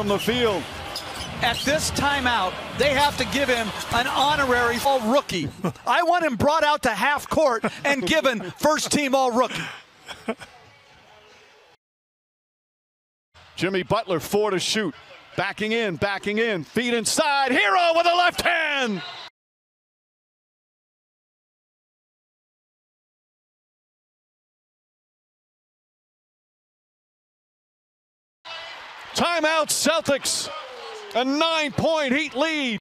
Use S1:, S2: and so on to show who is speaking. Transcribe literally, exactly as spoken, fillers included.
S1: from the field.
S2: At this timeout, they have to give him an honorary all-rookie. I want him brought out to half court and given first-team all-rookie.
S1: Jimmy Butler, four to shoot. Backing in, backing in, feet inside. Herro with a left hand. Timeout, Celtics. A nine-point Heat lead.